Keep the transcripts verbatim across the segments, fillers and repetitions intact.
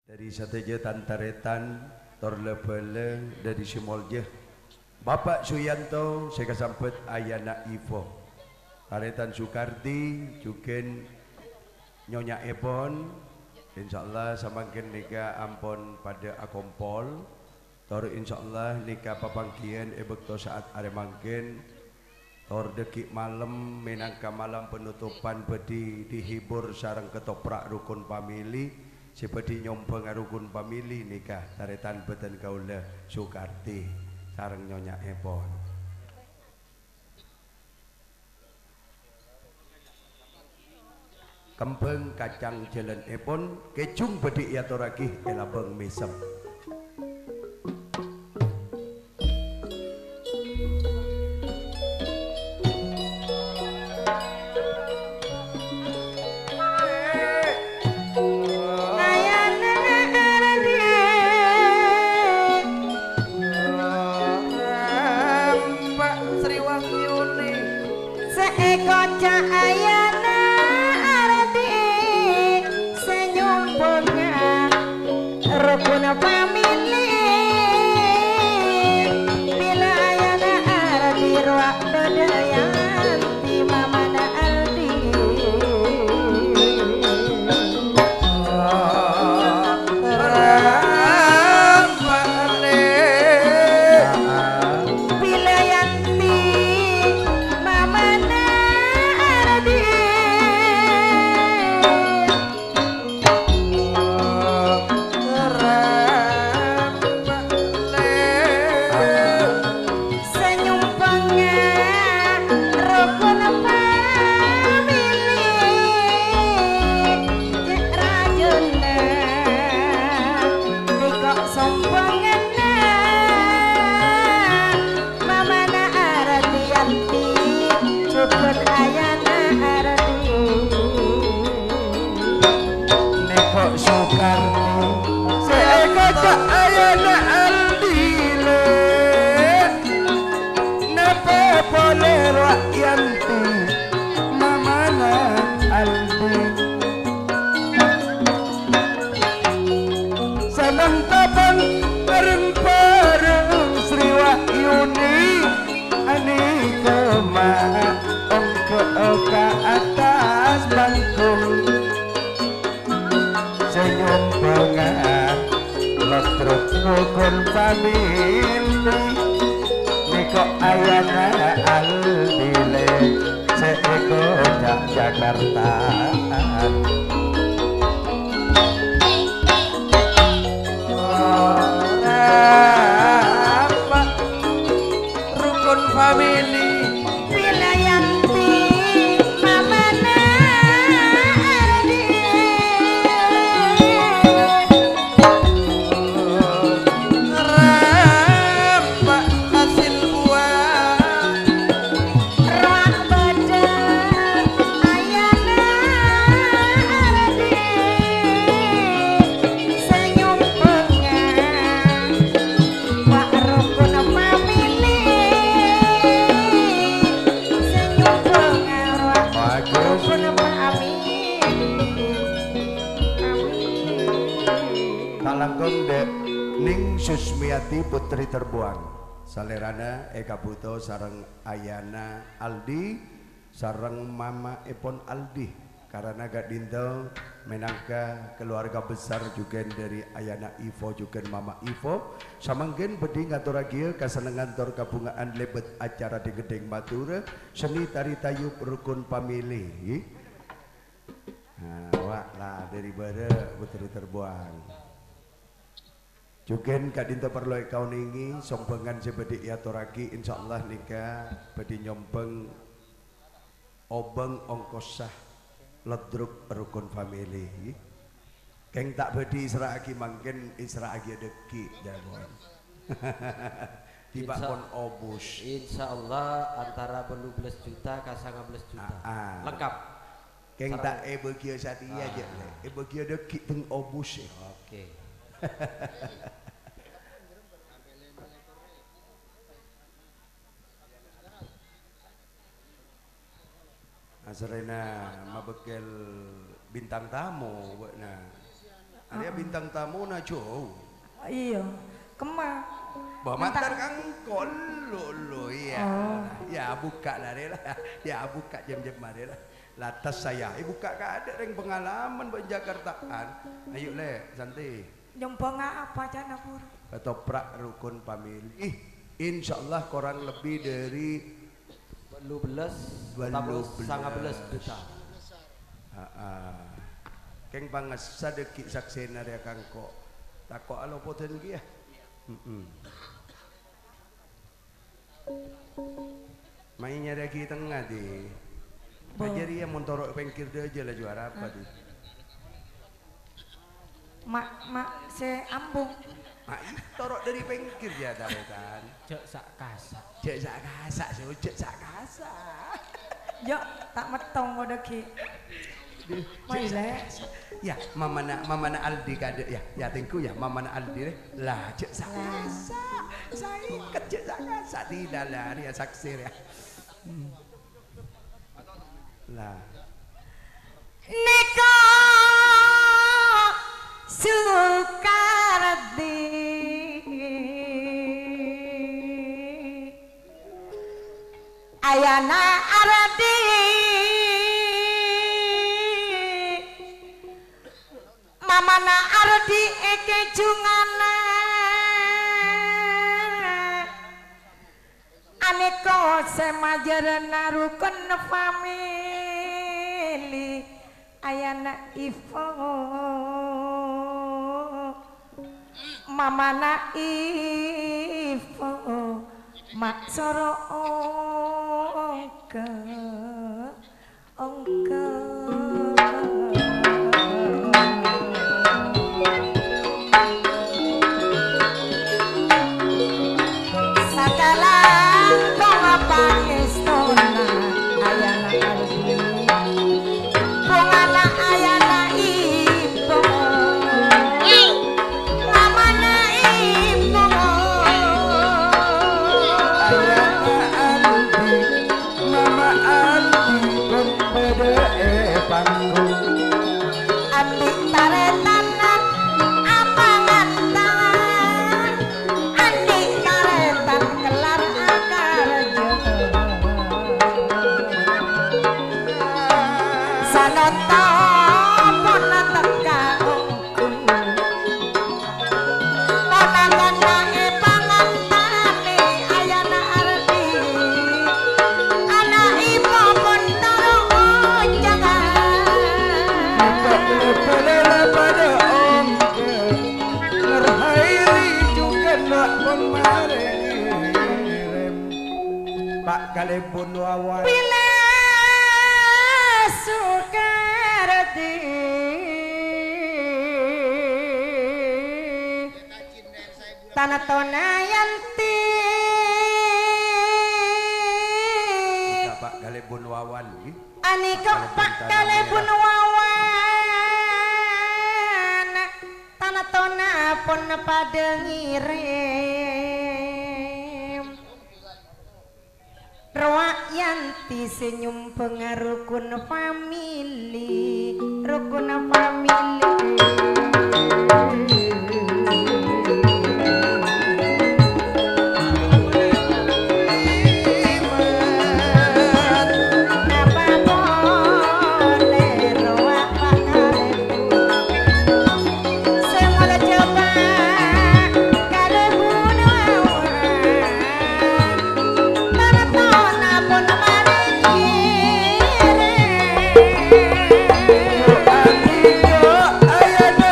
Dari sateja tantaretan torlebele dari simolje Bapak Suyanto saya kesampet Ayana Ivo Taretan Sukarti juken Nyonya Epon insyaallah samangken nika ampon pada akompol tor insyaallah nika papangkian ebekto saat aremangken tor dekik malam minangka malam penutupan bedi dihibur sareng ketoprak rukun pamili seperti nyompeng rukun pamili nikah taretan beten kaula Sukarti sareng Nyonya Epon kempeng kacang jalan Epon kecung bedi iatoraki elabeng mesem Putri terbuang salerana Eka Puto sareng Ayana Aldi sareng Mama Epon Aldi karena gak dintel menangka keluarga besar juga dari Ayana Ivo juga Mama Ivo samanggen bedi ngaturagia kasenengan tor kabungaan lebet acara di Gedeng Batura seni tari tayub rukun pamili nah wak lah daripada Putri terbuang Juken kadinta perlu kau ningi sompengan sebedi iatoraki insyaallah nikah bedi nyompeng obeng ongkosah ledruk rukun family keng tak bedi israaki mangken israaki deki jamon tiba pon obus insyaallah antara dua belas juta ke sembilan belas juta ah, ah. Lengkap keng tak e begia satia aja ah. E begia deki teng obus e. Oke Asrena mabekel bintang tamu nah Ada bintang tamu na jauh. Iya, kemah. Bawa mantar kang kolo lo ya. Oh. Ya buka lah lah. Ya buka jam-jam mari lah. Latas saya, eh buka ka ada reng pengalaman buat Jakartaan. Ayo le, santai. Nyumpah nggak apa jana buru. Ketoprak rukun famili. Ih, insya Allah korang lebih dari dua belas, sangat belas juta. Keng banget sadeki saksena dia kang kok. Takok alo poten dia. Mainnya lagi tengah di. Bajari yang montorok pengkir dia aja lah juara apa di. Mak mak se ambung. Mak torok dari pengkir dia daretan. Cek sak kasak. Cek sak kasak, cek sak kasak. Yo tak metong udah ki. Maile. Ya, mama na mama na Aldi kade ya, ya tengku ya, mama na Aldi deh. Lah cek sak kasak. Saya kecek sak kasak tidak lah dia saksir ya. Hmm. Lah. Neko Sukardi Ayana Ardi Mamana Ardi Eke Jungana Aneko semajarana rukun famili Ayana Ivo Mamana Ivo Mak Soro Ongke Ongke Kalebon wawan bila Sukardi tanah tonayanti Pak Kalebon wawan ani kok Pak Kalebon wawan tanah tona pun pada ngirim Yanti senyum pengarukun famili rukun famili Ayo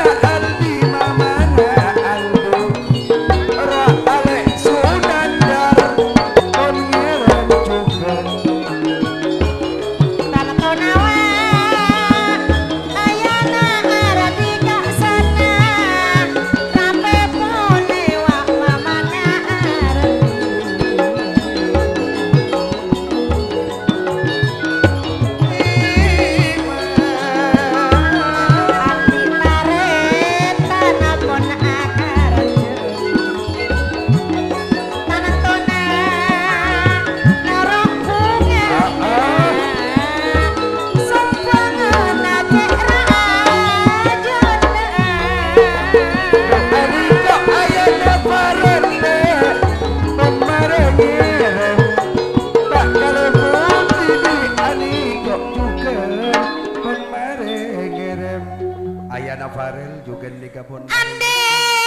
Bapak Farel juga nikah pun Andi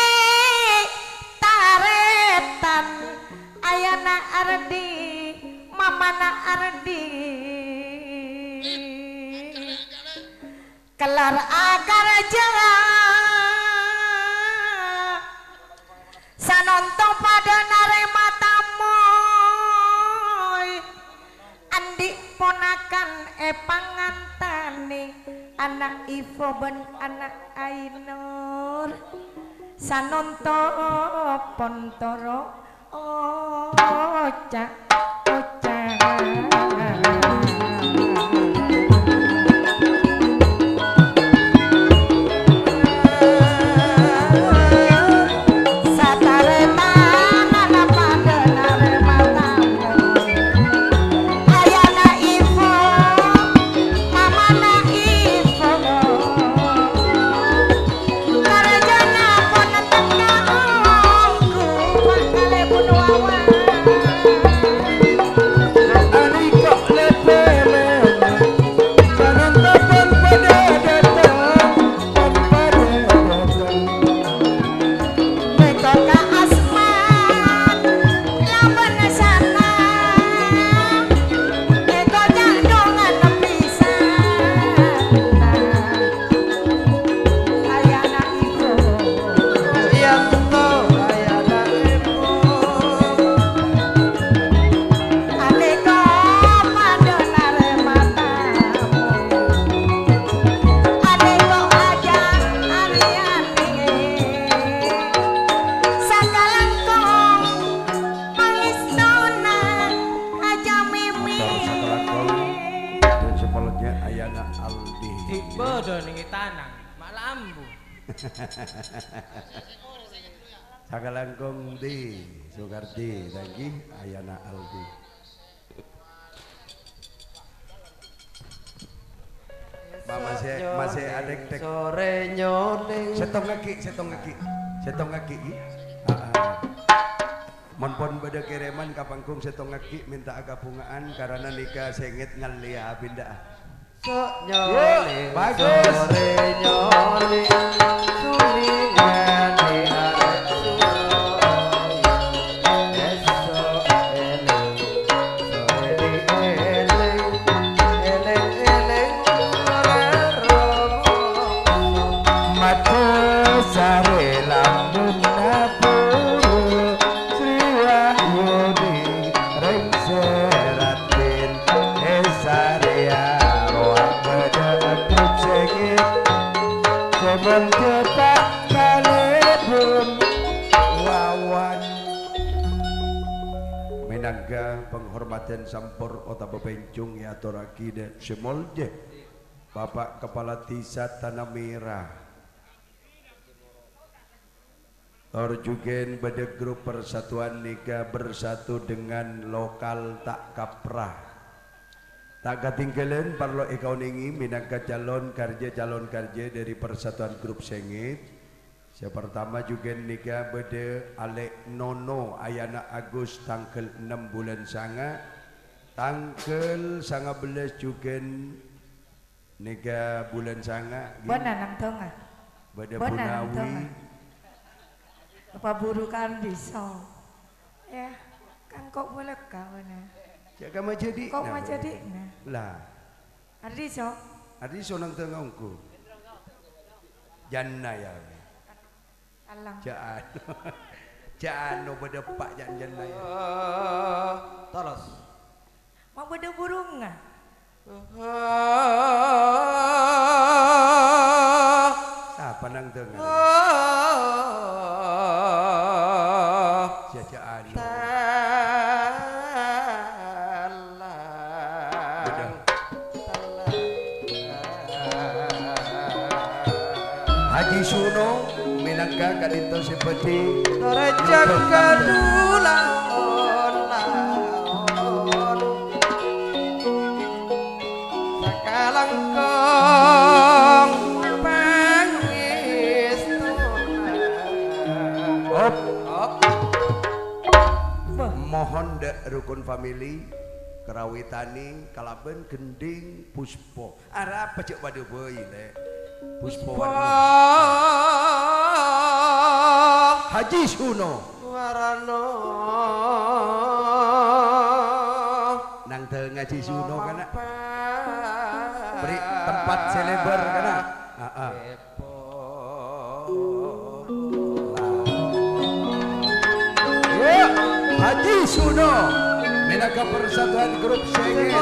taretan ayana Ardi mamana Ardi kelar agar jalan sanonto pada narema tamoy Andi ponakan e pangantane anak Ivo ben anak Ainur sanonto pontoro ocak ocak Sakalangkong di Sukardi lagi Ayana Aldi masih masih adek tek sore nyoling setong ngaki setong ngaki setong ngaki mon pon beda kiriman kapangkung setong ngaki minta aga bungaan karena nikah sengit ngalia pindah sok nyoling bagus sore nyoling sulingan di arek penghormatan sampur ota bebencung ya toraki de semolje Bapak Kepala Desa Tanah Merah Torjugen beda grup persatuan nikah bersatu dengan lokal tak kaprah tak ketinggalan parlo ikau ningi minangka calon kerja calon kerja dari persatuan grup sengit. Yang pertama juga nikah beda Alek Nono Ayana Agus tanggal enam bulan sanga tanggal sanga belas juga nikah bulan sanga bona nang tonga beda Punawi apa buru kan bisa ya kan kok boleh kawan jaga mah jadi kok mah jadi lah ardi so ardi so nang tengah ungku janna ya alang jaan jaan no beda pak jan janna ya tolos mau beda burung nggak siapa nang tengah jajaan Haji Suno minangka kadito seperti Raja kadulaon laon sakalangkong pangistuna op op mohon dek rukun family Kerawitani kalaben gending puspo arah pecek pada boy le Puspawarna Haji Suno Warano nang tel ngaji Suno kana beri tempat selebar kana heeh Haji Suno Menaka Persatuan Grup Sengit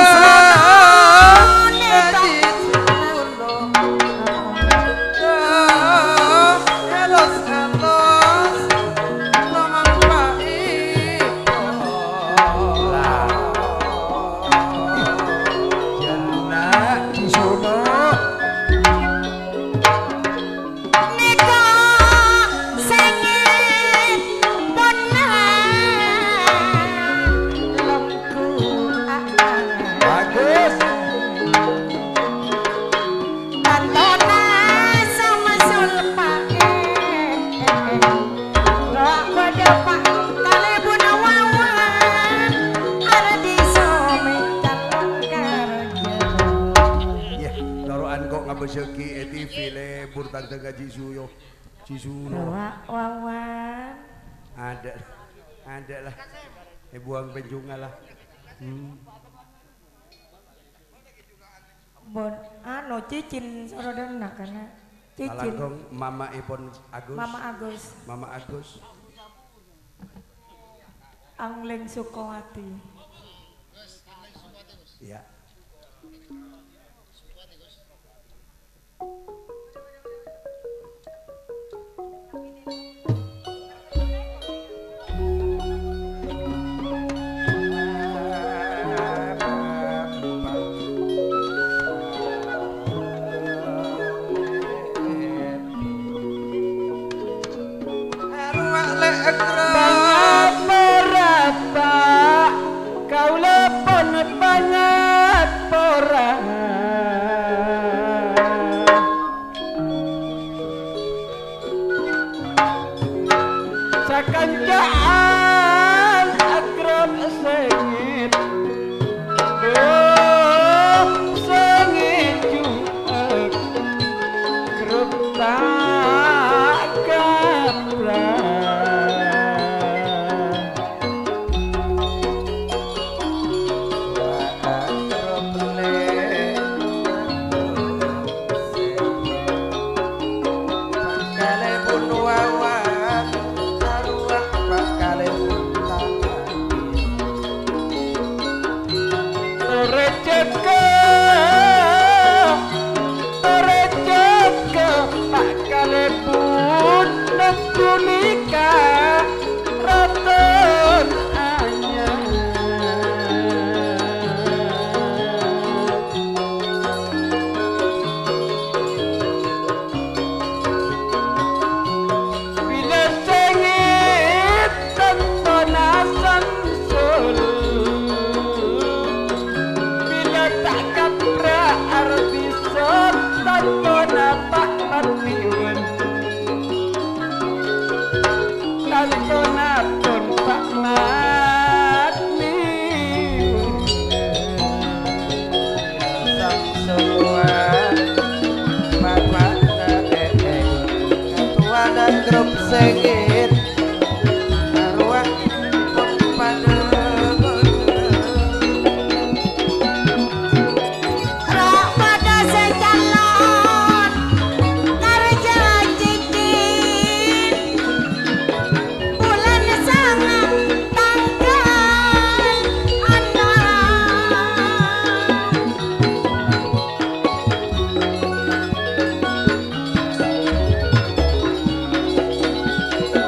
Beseki E T V le burtang tengah Jisuyo Jisuno Wawan ada ada lah eh buang penjunga lah hmm. Bon anu cicin sorodana kana cicin alangkong mama ipon Agus Mama Agus Mama Agus Angling Sukawati ya Kancaan akrab sengit oh sengit juek grup tak grup sengit arwah pada roh pada secalon kerja cicin bulan sangat tanggal anak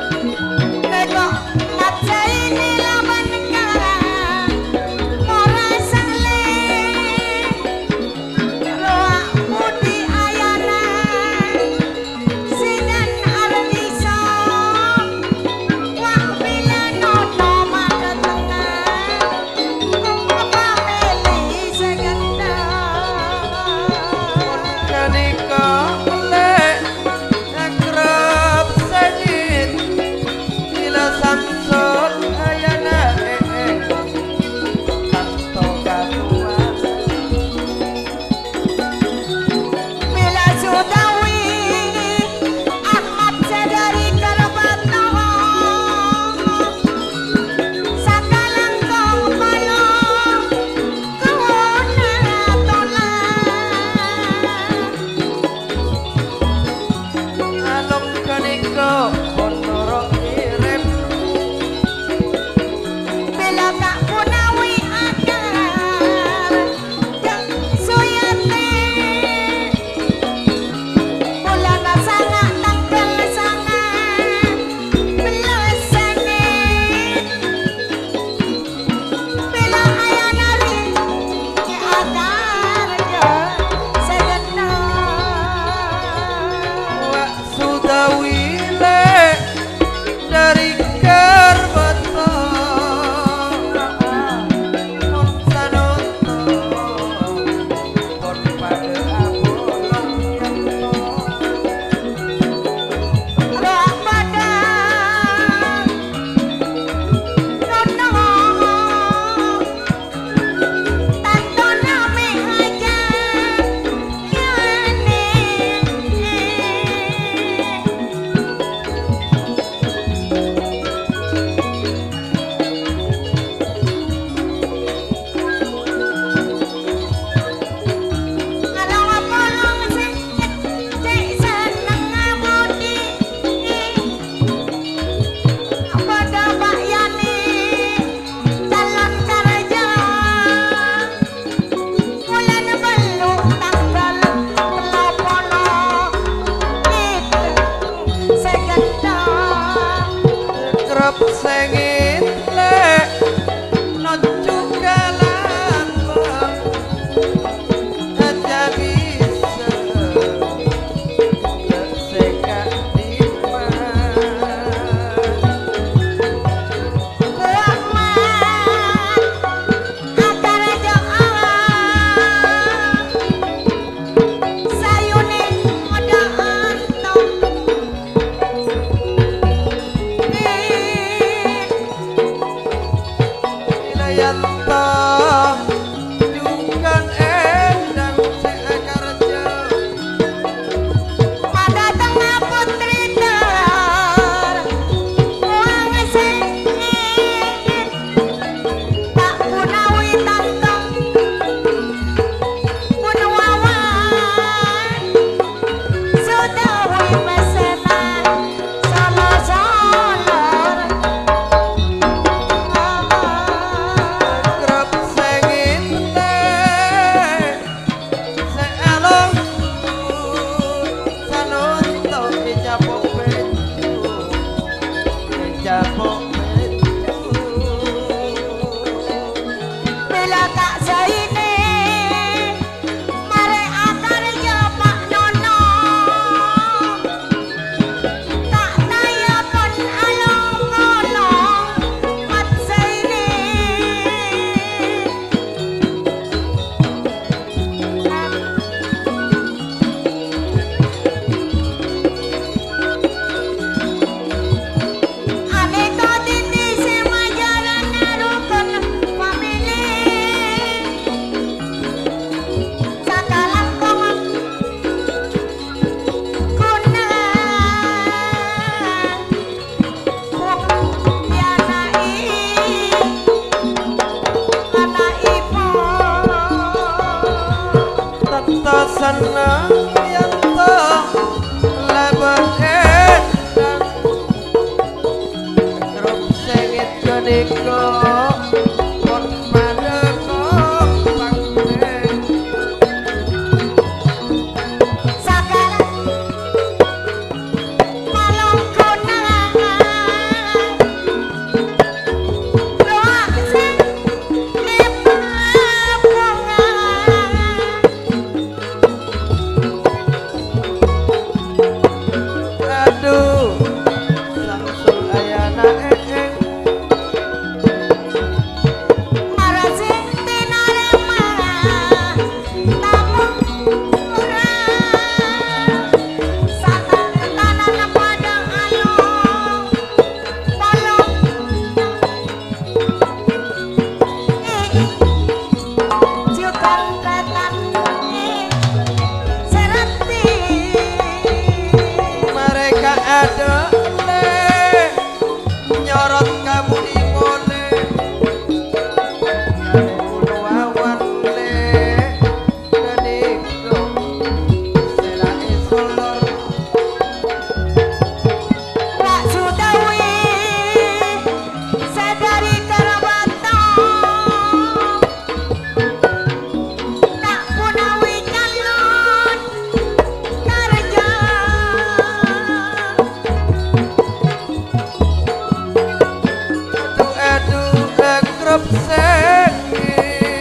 Grup sengit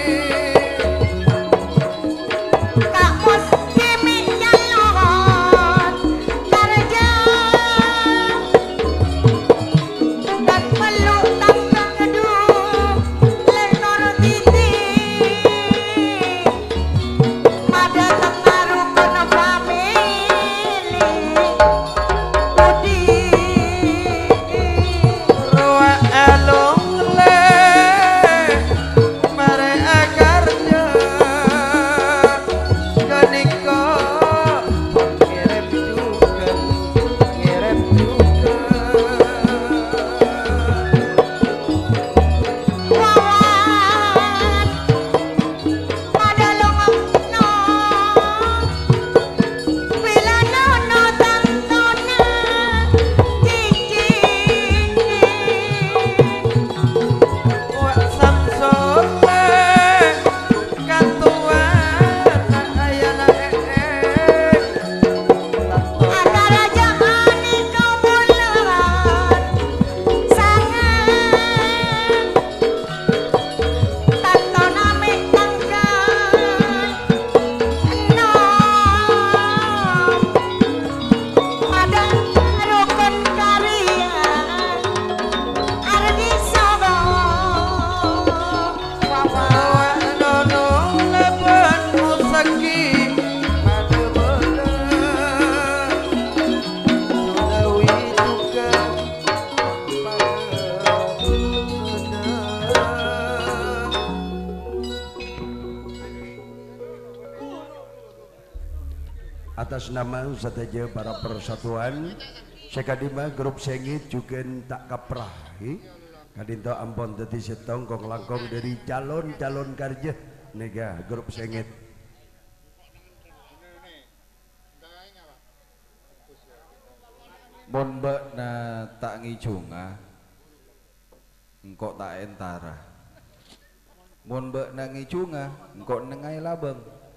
Kak Mus Kimi Jalon Karja dan peluk tangga kedua Lenor Titi Mada tengaruh kena famili Budi Ruwa alung le Mare akarnya Kenika Kirim juga Kirim juga Wawan Pada longokno Bila nono tantona Cici Wak samsul le Katuan Ayana ee Tato Ada raja ani kau bulan Sangat Tanto nami tangkan Enom Pada rukun karya Ardi Sobo Wawan nono leban musaki madu bola Sulawi juga Atas nama saja para persatuan Sekadima grup sengit juga tak kaprah Kadinto ampun dadi setong kong langkong dari calon-calon karja nega grup sengit Mon mbak na tak ngicunga engkau tak entara Mon mbak na ngicunga engkau nengai labeng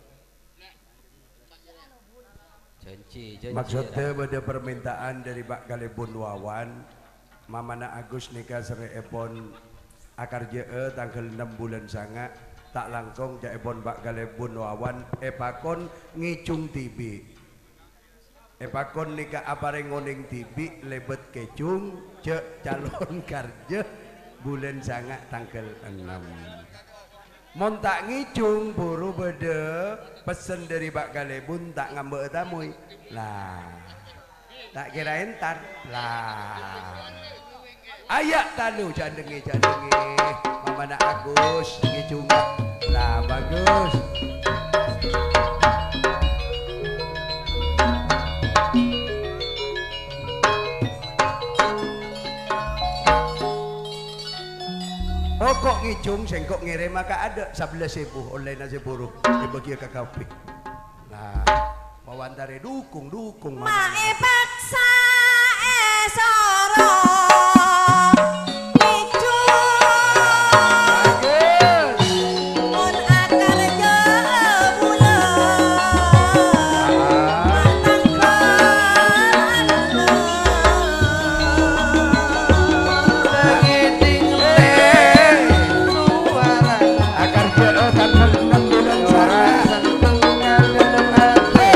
Janji, janji. maksudnya pada permintaan dari Pak Galebun Wawan Mamana Agus nikah sere epon akar je tanggal enam bulan sanga tak langkong ja epon Pak Galebun Wawan epakon ngicung tibi epakon nikah apareng ngoning tibi lebet kecung je calon karja bulan sanga tanggal enam mon tak ngicung buru bede pesen dari Pak Galebun tak ngambek tamu lah tak kira entar lah ayak tanu jandengi jandengi Mamana Agus ngicung lah bagus oh kok ngicung sengkok ngirim maka ada sebelas ribu online aja buruh dibagi ke kafe nah wawantare dukung dukung Mae paksa esoro Icu Mon akar je bulan Matangkan Segiting le Suara akar je tanggal enam bulan Suara sana seneng dalam hati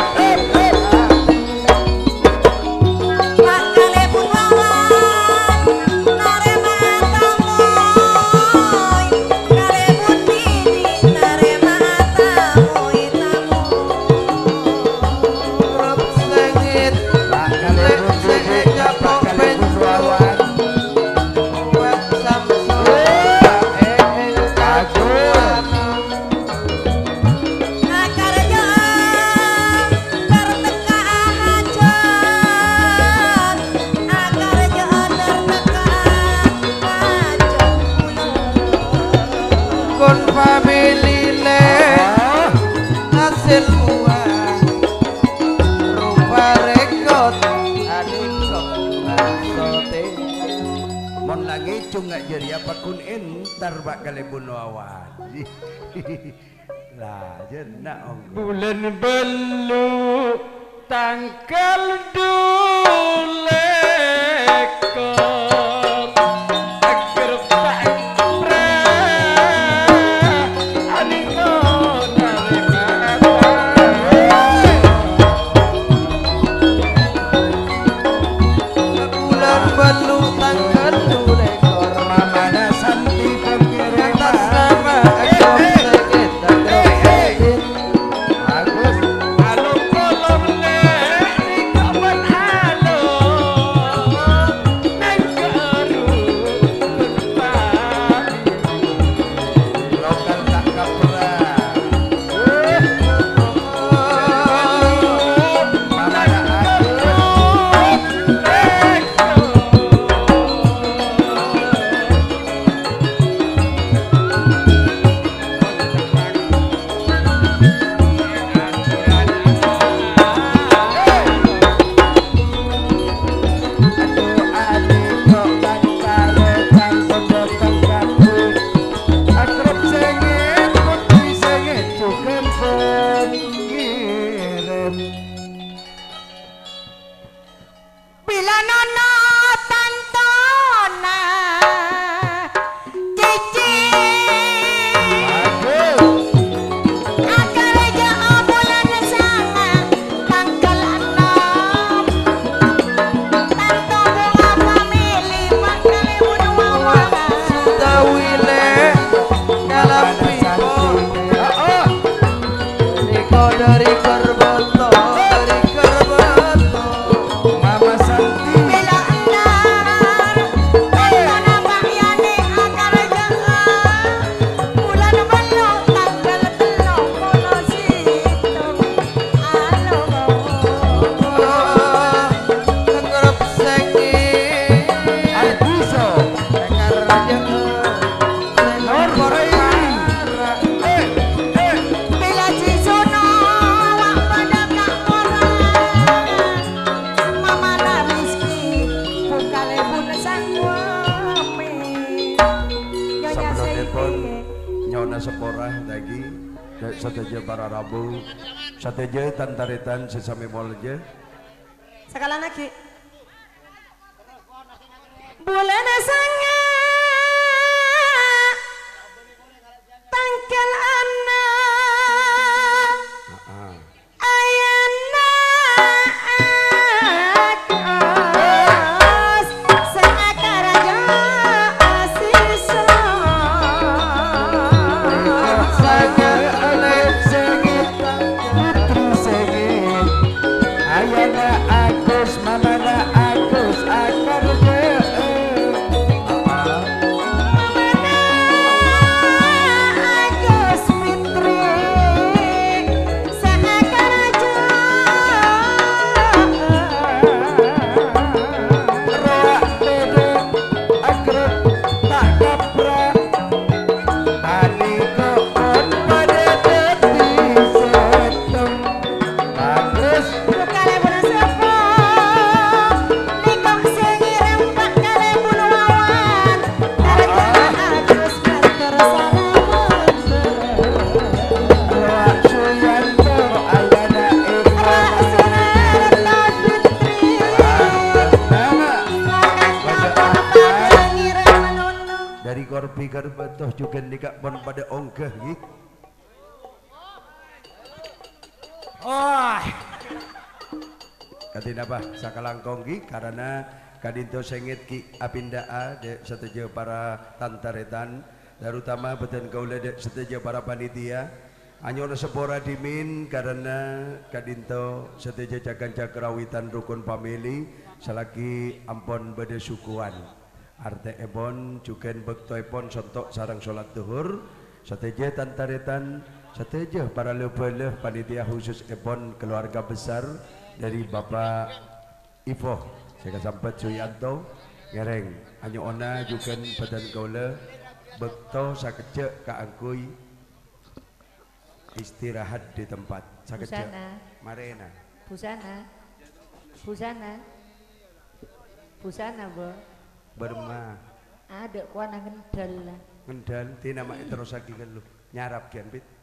Pak Galebun Wawan Narema tamoy Galebun Didi Narema tamoy tamoy Grup sengit Pak Galebun Sengit Pak japok Galebun Wawan Wak samsul ee kaguan Akar jeun terteka hajat Akar jeun terteka hajat Kon family le Hasil uang Rupa rekod Adik kok Sote mon lagi cung nggak jadi apa kun entar Pak Galebun Wawan lah jenak ong Bulan belu Tanggal dulekor Agar tak belu tanggal lekor Mamana Santi pengkirim atas nama aku sakit dan sakit bagus. alo kolom le kawan alo nang garu Lokal tak kapra. Mamana Bila nono tantona cici akar aja bulan sana tanggal enam tanto bunga pamili makali bunuawan tawile kalam pipo Riko dari korboto dari korboto Mama Santi. bila andar tantona bahyane akar aja bulan belu tanggal telok kono situ alo tenggorok sengi Albiso. Ekar raja Lor Korea. bila cisono wak pada kak orang mama na rizki bukale pun sangwame nyonya Sebelumipun seipi Nyona Seporah lagi sateja para Rabu sateja tantaritan sesame molje sekali lagi bulan sanga tanggal anak ayana akos seakar aja asisa sangat oleh sengit Sengit ayana Agus mamana Agus akar je Agus Fitri seakar aja roak bede akrab tak kapra aliko on pada deti setem bagus bukale bulan sepo nikok sengi rempak kale bulu awan darah Agus kantor salaman roak Suyanto ayana Eva Rasulullah Fitri nama Pangiran dari korpi karbatoh juga nikah pon pada ongkeh gi oh katin apa sakalangkong gi karena kadinto sengit ki apindaa de setuju para tantaretan terutama beten kaula de setuju para panitia anyono sepora dimin karena kadinto setuju jagan cakrawitan rukun famili selagi ampon bede sukuan arte ebon cuken bekto epon sontok sarang sholat duhur setuju tantaretan setuju para lebeleh panitia khusus ebon keluarga besar dari Bapak Ivo saya sampai Suyanto ngereng anyo ona juken badan kaula bekto sakece kaangkuy istirahat di tempat sakece Busana. marena Busana, busana, busana bo. berma Ada kuana ngendal lah. ngendal ti nama terus lagi kan lu nyarap kian pit